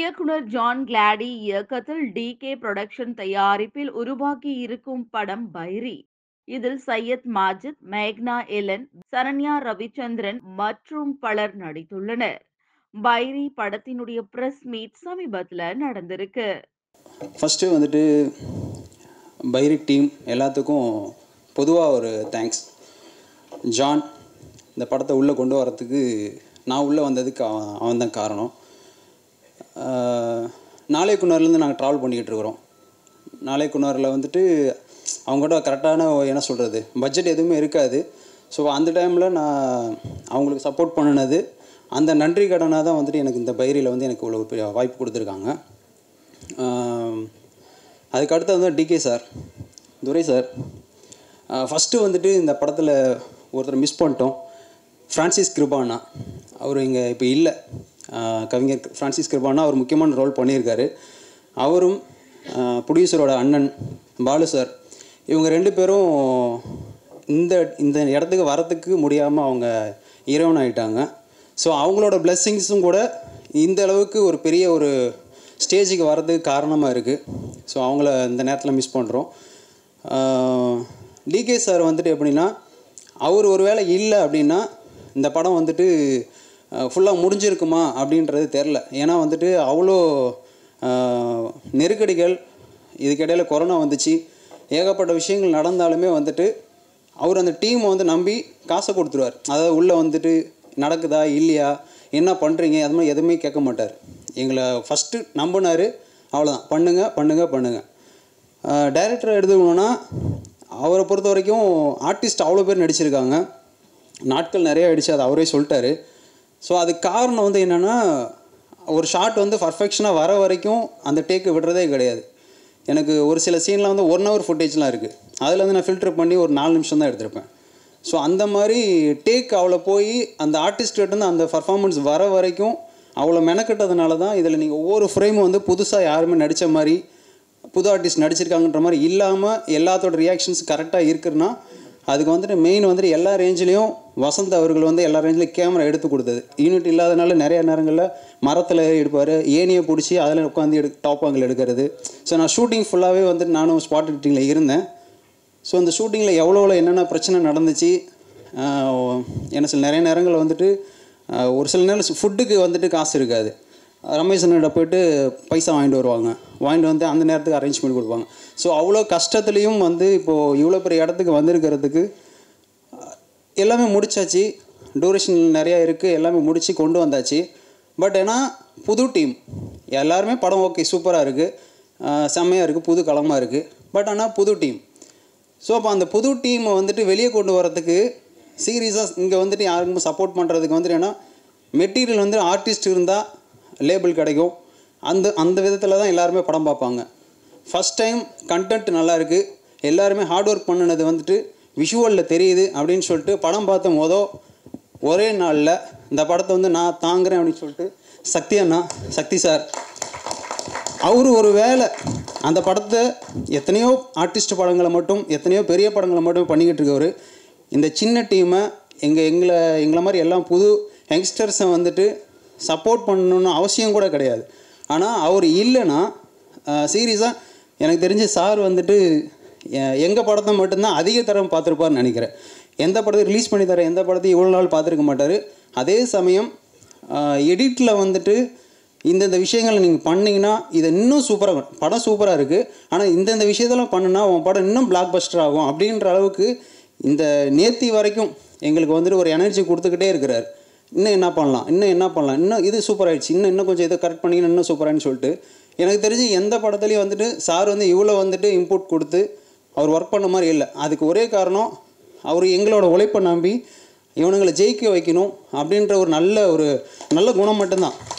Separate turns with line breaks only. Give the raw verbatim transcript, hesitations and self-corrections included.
இயக்குனர் ஜான் கிளாடி இயக்கத்தில் D K production தயாரிப்பில் உருவாகி இருக்கும் படம் பைரி. இதில் சையத் மாஜித், மேக்னா எலன், சரண்யா ரவிச்சந்திரன் மற்றும் பலர் நடித்துள்ளனர். பைரி படத்தினுடைய பிரஸ் மீட் சமீபத்தில் நடந்திருக்கு.
ஃபஸ்ட்டு வந்துட்டு பைரி டீம் எல்லாத்துக்கும் பொதுவாக ஒரு தேங்க்ஸ். ஜான் இந்த படத்தை உள்ளே கொண்டு வரத்துக்கு நான் உள்ளே வந்ததுக்கு அவன் அவன் தான் காரணம். நாளைக்குன்னர்லேருந்து நாங்கள் ட்ராவல் பண்ணிக்கிட்டு இருக்கிறோம். நாளைக்குன்னரில் வந்துட்டு அவங்ககிட்ட கரெக்டான என்ன சொல்கிறது பட்ஜெட் எதுவுமே இருக்காது. ஸோ அந்த டைமில் நான் அவங்களுக்கு சப்போர்ட் பண்ணினது அந்த நன்றி கடனாக தான் வந்துட்டு எனக்கு இந்த பைரியில் வந்து எனக்கு இவ்வளோ பெரிய வாய்ப்பு கொடுத்துருக்காங்க. அதுக்கு அடுத்து வந்து DK sir, Durai sir. First வந்துட்டு இந்த படத்தில் ஒருத்தர் மிஸ் பண்ணிட்டோம், ஃப்ரான்சிஸ் கிருபானா. அவர் இங்கே இப்போ இல்லை. கவிஞர் ஃப்ரான்சிஸ் கிருபானா அவர் முக்கியமான ரோல் பண்ணியிருக்காரு. அவரும் ப்ரொடியூசரோட அண்ணன் பாலு சார், இவங்க ரெண்டு பேரும் இந்த இந்த இடத்துக்கு வரத்துக்கு முடியாமல் அவங்க இறைவன் ஆகிட்டாங்க. ஸோ அவங்களோட பிளெஸ்ஸிங்ஸும் கூட இந்த அளவுக்கு ஒரு பெரிய ஒரு ஸ்டேஜுக்கு வர்றதுக்கு காரணமாக இருக்குது. ஸோ அவங்கள இந்த நேரத்தில் மிஸ் பண்ணுறோம். டிகே சார் வந்துட்டு எப்படின்னா, அவர் ஒரு வேளை இல்லை அப்படின்னா இந்த படம் வந்துட்டு ஃபுல்லாக முடிஞ்சிருக்குமா அப்படின்றது தெரில. ஏன்னா வந்துட்டு அவ்வளோ நெருக்கடிகள், இதுக்கிடையில் கொரோனா வந்துச்சு, ஏகப்பட்ட விஷயங்கள் நடந்தாலுமே வந்துட்டு அவர் அந்த டீமை வந்து நம்பி காசை கொடுத்துருவார். அதாவது உள்ளே வந்துட்டு நடக்குதா இல்லையா, என்ன பண்ணுறீங்க, அது மாதிரி எதுவுமே கேட்க மாட்டார். எங்களை ஃபஸ்ட்டு நம்பினார், அவ்வளோதான், பண்ணுங்கள் பண்ணுங்கள் பண்ணுங்கள். டைரக்டரை எடுத்துக்கணுன்னா அவரை பொறுத்த வரைக்கும் ஆர்டிஸ்ட் அவ்வளோ பேர் நடிச்சிருக்காங்க, நாட்கள் நிறையா ஆகிடுச்சு, அது அவரே சொல்லிட்டாரு. ஸோ அதுக்கு காரணம் வந்து என்னென்னா, ஒரு ஷாட் வந்து பர்ஃபெக்ஷனாக வர வரைக்கும் அந்த டேக்கு விடுறதே கிடையாது. எனக்கு ஒரு சில சீன்லாம் வந்து ஒன் ஹவர் ஃபுட்டேஜ்லாம் இருக்குது, அதில் வந்து நான் ஃபில்டர் பண்ணி ஒரு நாலு நிமிஷம் தான் எடுத்திருப்பேன். ஸோ அந்த மாதிரி டேக் அவ்வளோ போய் அந்த ஆர்டிஸ்ட்கிட்டேருந்து அந்த பர்ஃபார்மன்ஸ் வர வரைக்கும் அவ்வளோ மெனக்கிட்டதுனால தான் இதில் நீங்கள் ஒவ்வொரு ஃப்ரேமும் வந்து புதுசாக யாருமே நடித்த மாதிரி, புது ஆர்டிஸ்ட் நடிச்சிருக்காங்கன்ற மாதிரி இல்லாமல் எல்லாத்தோட ரியாக்ஷன்ஸ் கரெக்டாக இருக்குன்னா அதுக்கு வந்துட்டு மெயின் வந்துட்டு எல்லா ரேஞ்சிலையும் வசந்த் அவர்கள் வந்து எல்லா ரேஞ்சிலையும் கேமரா எடுத்து கொடுத்தது. யூனிட் இல்லாதனால நிறைய நேரங்களில் மரத்தில் எடுப்பார், ஏனியை பிடிச்சி அதில் உட்காந்து எடு டாப் ஆங்கிள் எடுக்கிறது. ஸோ நான் ஷூட்டிங் ஃபுல்லாகவே வந்துட்டு நானும் ஸ்பாட் எடிட்டிங்கில் இருந்தேன். ஸோ அந்த ஷூட்டிங்கில் எவ்வளோ என்னென்ன பிரச்சனை நடந்துச்சு, என்ன சில நிறைய நேரங்களில் வந்துட்டு ஒரு சில நேரம் ஃபுட்டுக்கு வந்துட்டு காசு இருக்காது. ரமேஷன்கிட்ட போய்ட்டு பைசா வாங்கிட்டு வருவாங்க, வாங்கிட்டு வந்து அந்த நேரத்துக்கு அரேஞ்ச் பண்ணி கொடுப்பாங்க. ஸோ அவ்வளோ கஷ்டத்துலேயும் வந்து இப்போது இவ்வளோ பெரிய இடத்துக்கு வந்திருக்கிறதுக்கு எல்லாமே முடிச்சாச்சு. டூரேஷன் நிறையா இருக்குது, எல்லாமே முடித்து கொண்டு வந்தாச்சு. பட் ஏன்னா புது டீம் எல்லாருமே படம் ஓகே சூப்பராக இருக்குது, செம்மையாக இருக்குது, புது களமாக இருக்குது. பட் ஆனால் புது டீம். ஸோ அப்போ அந்த புது டீமை வந்துட்டு வெளியே கொண்டு வரதுக்கு சீரியஸாக இங்கே வந்துட்டு யாருக்கும் சப்போர்ட் பண்ணுறதுக்கு வந்துட்டு ஏன்னா மெட்டீரியல் வந்து ஆர்டிஸ்ட் இருந்தால் லேபிள் கிடைக்கும், அந்த அந்த விதத்தில் தான் எல்லாருமே படம் பார்ப்பாங்க. ஃபஸ்ட் டைம் கண்டென்ட் நல்லா இருக்குது, எல்லாருமே ஹார்ட் ஒர்க் பண்ணினது வந்துட்டு விஷுவலில் தெரியுது அப்படின்னு சொல்லிட்டு படம் பார்த்த மொதல் ஒரே நாளில் இந்த படத்தை வந்து நான் தாங்குறேன் அப்படின்னு சொல்லிட்டு சக்தி அண்ணா, சக்தி சார், அவர் ஒரு வேளை அந்த படத்தை எத்தனையோ ஆர்டிஸ்ட் படங்களை மட்டும் எத்தனையோ பெரிய படங்களை மட்டும் பண்ணிக்கிட்டு இருக்கவர், இந்த சின்ன டீமை எங்கள் எங்களை எங்களை மாதிரி எல்லாம் புது யங்ஸ்டர்ஸை வந்துட்டு சப்போர்ட் பண்ணணுன்னு அவசியம் கூட கிடையாது. ஆனால் அவர் இல்லைன்னா சீரியஸாக எனக்கு தெரிஞ்சு சார் வந்துட்டு எங்கள் படத்தை மட்டும்தான் அதிக தரம் பார்த்துருப்பார்னு நினைக்கிறேன். எந்த படத்தை ரிலீஸ் பண்ணி தர எந்த படத்தையும் இவ்வளோ நாள் பார்த்துருக்க மாட்டார். அதே சமயம் எடிட்டில் வந்துட்டு இந்தந்த விஷயங்களை நீங்கள் பண்ணிங்கன்னா இதை இன்னும் சூப்பராக, படம் சூப்பராக இருக்குது, ஆனால் இந்தந்த விஷயத்தெல்லாம் பண்ணுனா உன் படம் இன்னும் பிளாக் பஸ்டர் ஆகும் அப்படின்ற அளவுக்கு இந்த நேர்த்தி வரைக்கும் எங்களுக்கு வந்துட்டு ஒரு எனர்ஜி கொடுத்துக்கிட்டே இருக்கிறார். இன்னும் என்ன பண்ணலாம், இன்னும் என்ன பண்ணலாம், இன்னும் இது சூப்பர் ஆகிடுச்சு, இன்னும் இன்னும் கொஞ்சம் இதை கரெக்ட் பண்ணிங்கன்னா இன்னும் சூப்பராகின்னு சொல்லிட்டு எனக்கு தெரிஞ்சு எந்த படத்துலையும் வந்துட்டு சார் வந்து இவ்வளோ வந்துட்டு இன்புட் கொடுத்து அவர் ஒர்க் பண்ண மாதிரி இல்லை. அதுக்கு ஒரே காரணம் அவர் எங்களோட உழைப்பை நம்பி இவனுங்களை ஜெயிக்க வைக்கணும் அப்படின்ற ஒரு நல்ல ஒரு நல்ல குணம் மட்டும்தான்.